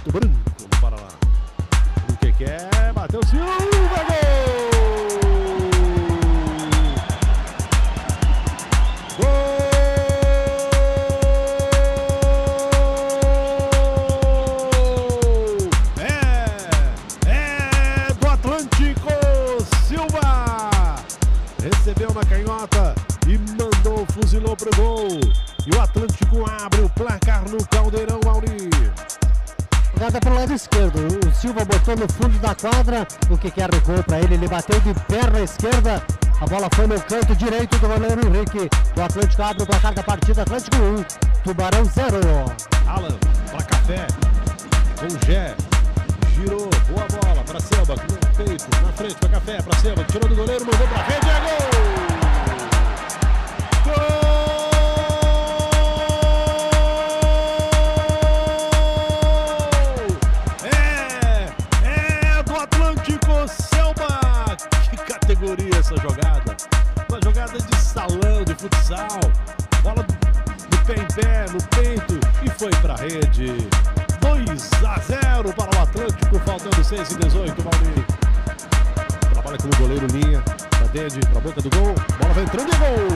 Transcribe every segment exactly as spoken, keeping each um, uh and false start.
Pato Branco no Paraná. O que que é? Bateu Silva, gol! Recebeu na canhota e mandou, fuzilou pro gol. E o Atlântico abre o placar no Caldeirão, Mauri. Jogada pro lado esquerdo, o Silva botou no fundo da quadra, o que quer o gol pra ele, ele bateu de perna esquerda, a bola foi no canto direito do goleiro Henrique. O Atlântico abre o placar da partida, Atlântico um, Tubarão zero. Alan, pra Café, com Gé, girou, boa bola pra Selva, no peito, na frente pra Café, pra Selva, tirou do goleiro, mandou pra rede, é gol! Gol! Categoria essa jogada, uma jogada de salão, de futsal, bola do pé em pé, no peito e foi pra rede. Dois a zero para o Atlântico, faltando seis e dezoito, Mauri. Trabalha com o goleiro Linha, pra dentro, pra boca do gol, bola vai entrando e gol!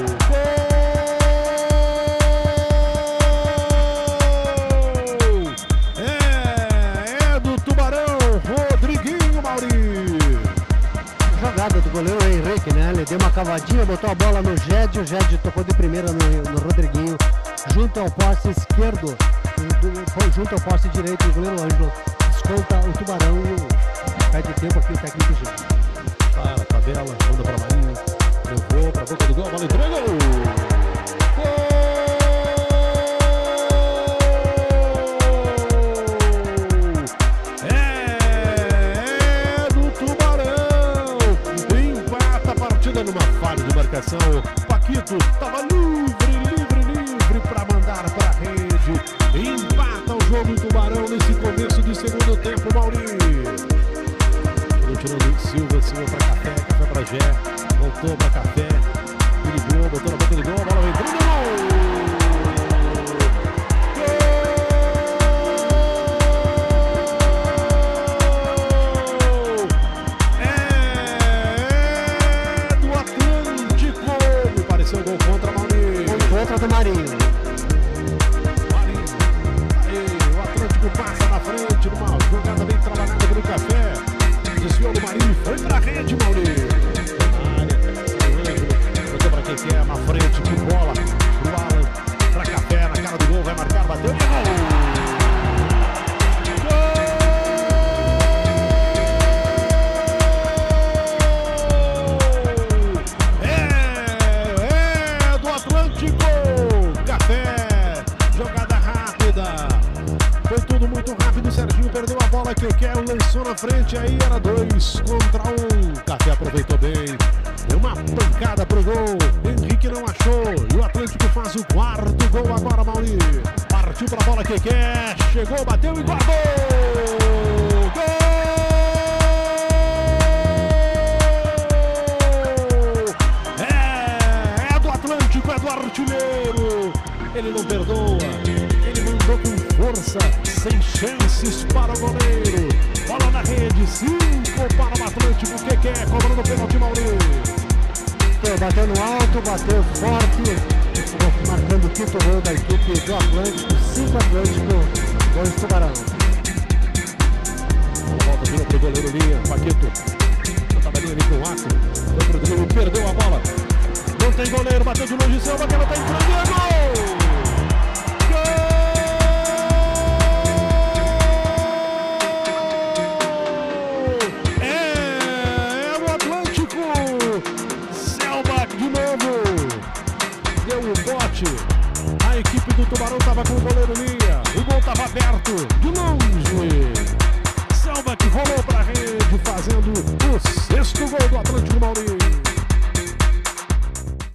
Gol! É, é do Tubarão, Rodriguinho, Mauri. Jogada do goleiro Henrique, né? Ele deu uma cavadinha, botou a bola no Ged, o Ged tocou de primeira no, no Rodriguinho, junto ao poste esquerdo, do, junto ao poste direito do goleiro Ângelo, desconta o Tubarão e perde tempo aqui o técnico Gil. Para, tabela, manda para Marinho, levou para a boca do gol, a bola entrou, gol! Numa falha de marcação, Paquito estava livre, livre, livre para mandar para a rede. Empata o jogo em Tubarão nesse começo do segundo tempo, Mauri. Tirou Silva, Silva para Café, Café para Gé, voltou para Café, ligou, botou na boca do gol, a bola entrou no gol. Do Marinho. Marinho. Aí, o Atlântico passa na frente numa jogada bem trabalhada pelo Café. Desviou do Marinho e foi pra rede, Mauri. Na área, botou pra quem quer, na frente, que bola. Pro Alan, pra Café, na cara do gol, vai marcar, bateu e gol! Foi tudo muito rápido, Serginho perdeu a bola, que quer, lançou na frente, aí era dois contra um. Café aproveitou bem, deu uma pancada pro gol, Henrique não achou, e o Atlântico faz o quarto gol agora, Mauri. Partiu pra bola, que quer, chegou, bateu e guardou! Gol! É, é do Atlântico, é do artilheiro, ele não perdoa. Mandou com força, sem chances para o goleiro. Bola na rede, cinco para o Atlântico, que quer, cobrando o pênalti, Mauri. Bateu no alto, bateu forte, marcando o quinto gol da equipe do Atlântico, cinco Atlântico, dois Tubarão. A volta virou pro goleiro Linha, Paquito. A tabelinha ali com o Acre, foi pro drible, perdeu a bola. Não tem goleiro, bateu de longe, Selva, que ela tá entrando, é gol! De novo, deu o bote, a equipe do Tubarão estava com o goleiro Linha, o gol estava aberto, de longe, Selva que rolou para a rede, fazendo o sexto gol do Atlântico, Mauri.